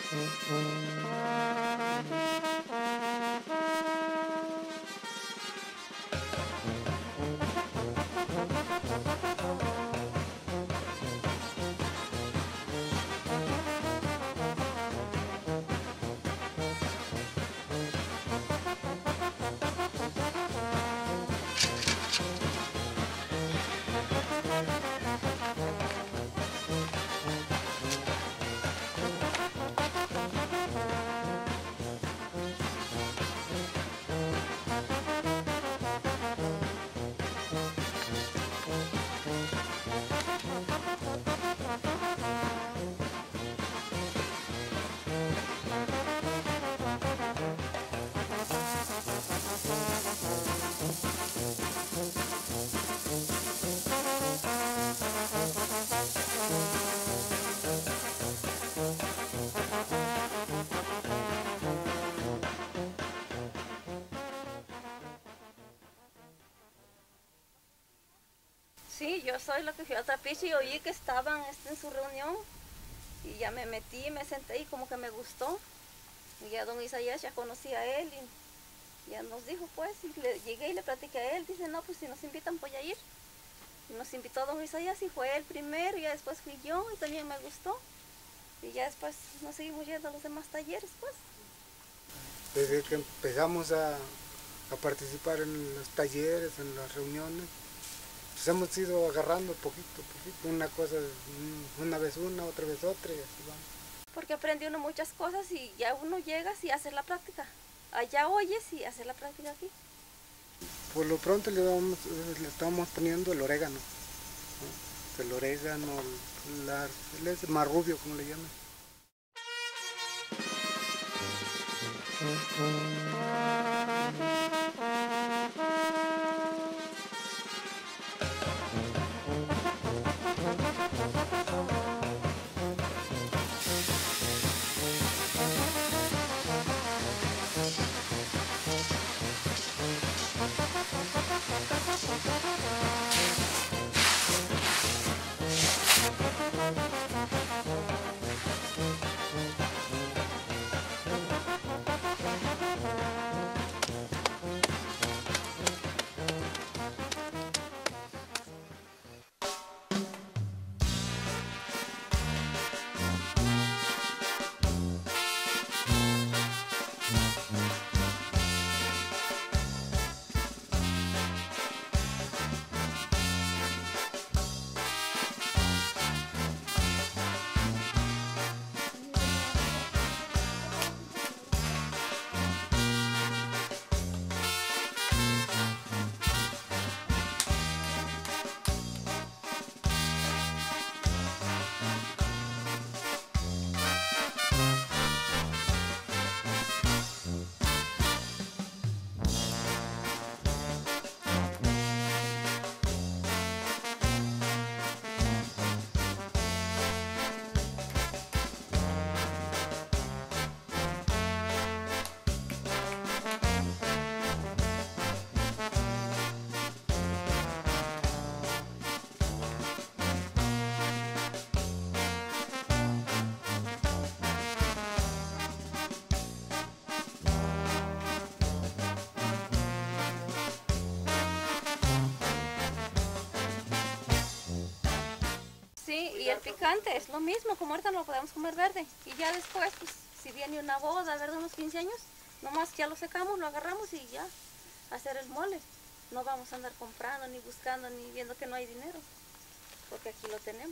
Sí, yo soy la que fui al trapiche y oí que estaban en su reunión y ya me metí, me senté y como que me gustó. Y ya don Isaías ya conocía a él y ya nos dijo pues, y llegué y le platiqué a él, dice no, pues si nos invitan voy a ir. Y nos invitó don Isaías y fue él primero y ya después fui yo y también me gustó. Y ya después nos seguimos yendo a los demás talleres pues. Desde que empezamos a participar en los talleres, en las reuniones, pues hemos ido agarrando poquito a poquito, una cosa, una vez una, otra vez otra y así vamos. Porque aprende uno muchas cosas y ya uno llega y hace la práctica. Allá oyes y hace la práctica aquí. Por lo pronto le estamos poniendo el orégano, ¿no? El orégano, el marrubio, como le llaman. Sí, y el picante es lo mismo, como ahorita no lo podemos comer verde. Y ya después, pues, si viene una boda, ¿verdad? Unos 15 años, nomás ya lo secamos, lo agarramos y ya, hacer el mole. No vamos a andar comprando, ni buscando, ni viendo que no hay dinero, porque aquí lo tenemos.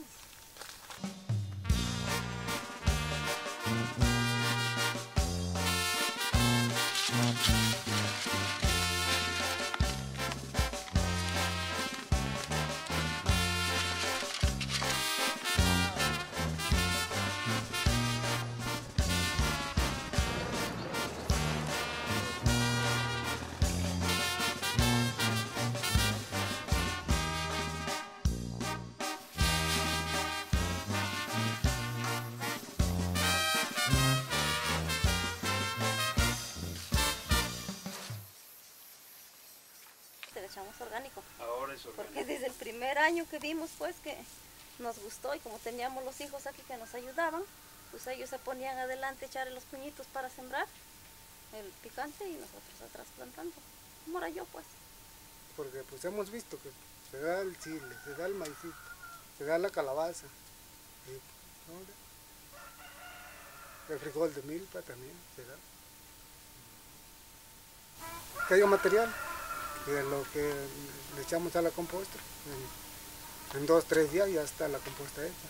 Le echamos orgánico. Ahora es orgánico. Porque desde el primer año que vimos, pues, que nos gustó y como teníamos los hijos aquí que nos ayudaban, pues ellos se ponían adelante a echarle los puñitos para sembrar el picante y nosotros atrás plantando. ¿Cómo era yo pues? Porque pues hemos visto que se da el chile, se da el maicito, se da la calabaza, y, ¿no? El frijol de milpa también se da. Que haya material, de lo que le echamos a la composta, en 2 o 3 días ya está la composta hecha.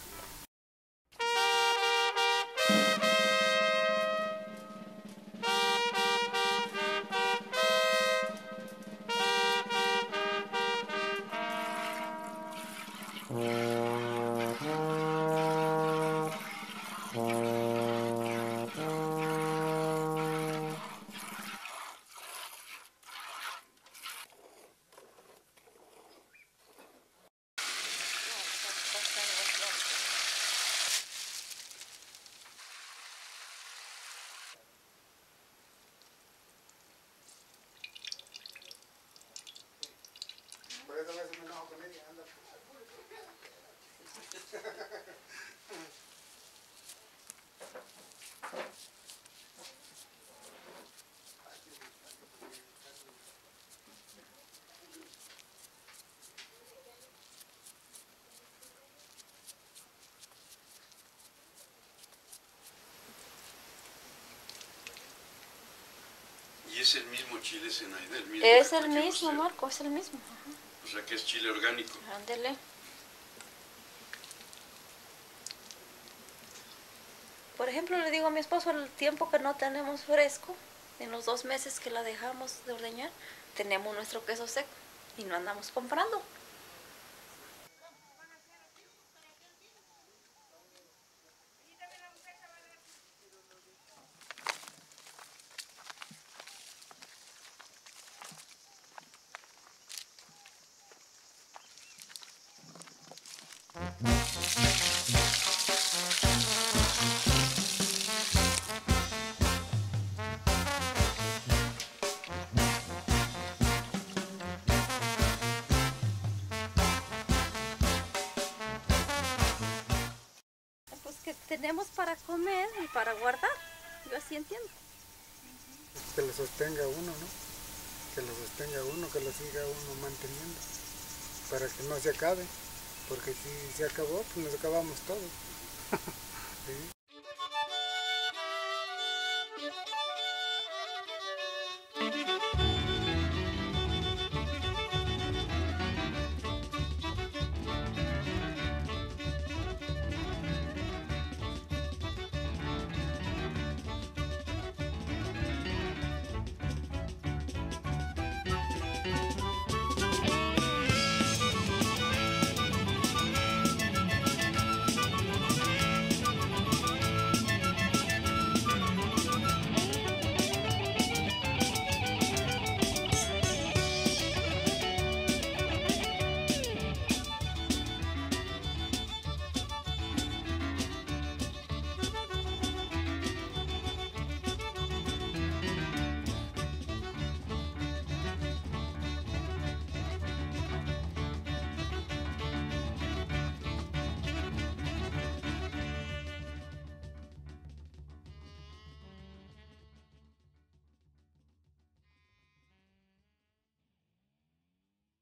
Por eso a veces me enojo con ella, anda. ¿Y es el mismo chile, Zenaida? ¿El mismo Es que el cultiva mismo, usted? Marco, es el mismo. Ajá. O sea que es chile orgánico. Ándele. Por ejemplo, le digo a mi esposo, el tiempo que no tenemos fresco, en los 2 meses que la dejamos de ordeñar, tenemos nuestro queso seco y no andamos comprando. Pues que tenemos para comer y para guardar, yo así entiendo. Que lo sostenga uno, ¿no? Que lo sostenga uno, que lo siga uno manteniendo, para que no se acabe, porque si se acabó, pues nos acabamos todos. ¿Sí?